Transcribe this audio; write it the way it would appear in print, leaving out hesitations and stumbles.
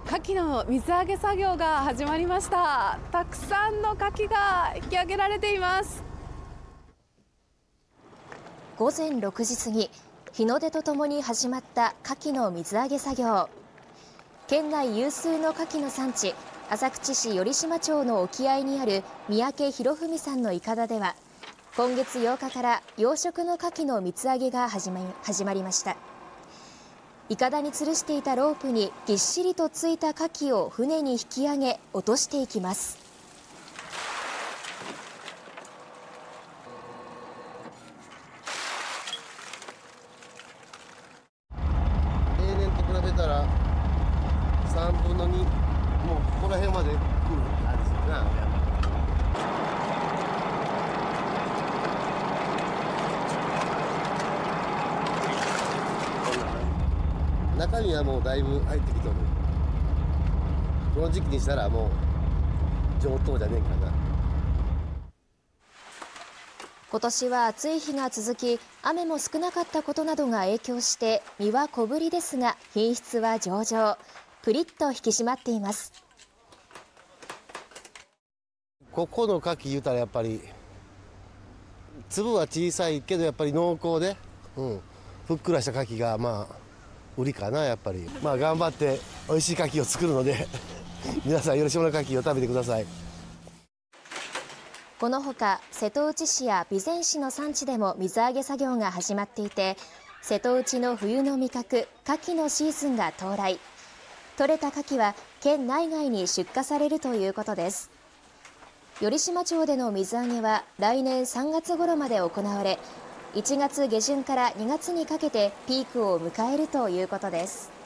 牡蠣の水揚げ作業が始まりました。たくさんの牡蠣が引き上げられています。 午前6時過ぎ、日の出とともに始まった牡蠣の水揚げ作業。県内有数の牡蠣の産地、浅口市寄島町の沖合にある三宅博文さんのいかだでは、今月8日から養殖の牡蠣の水揚げが始まりました。いかだに吊るしていたロープにぎっしりとついた牡蠣を船に引き上げ落としていきます。 例年と比べたら3分の2、もうここら辺まで来る感じですな。中身はもうだいぶ入ってきとる。この時期にしたらもう上等じゃねえかな。 今年は暑い日が続き、雨も少なかったことなどが影響して身は小ぶりですが品質は上々、プリッと引き締まっています。 ここの牡蠣言うたらやっぱり粒は小さいけどやっぱり濃厚で、ふっくらした牡蠣がまあ売りかな。やっぱり頑張って美味しい牡蠣を作るので皆さん吉村牡蠣を食べてください。 このほか瀬戸内市や備前市の産地でも水揚げ作業が始まっていて、瀬戸内の冬の味覚牡蠣のシーズンが到来。取れた牡蠣は県内外に出荷されるということです。寄島町での水揚げは来年3月頃まで行われ、1月下旬から2月にかけてピークを迎えるということです。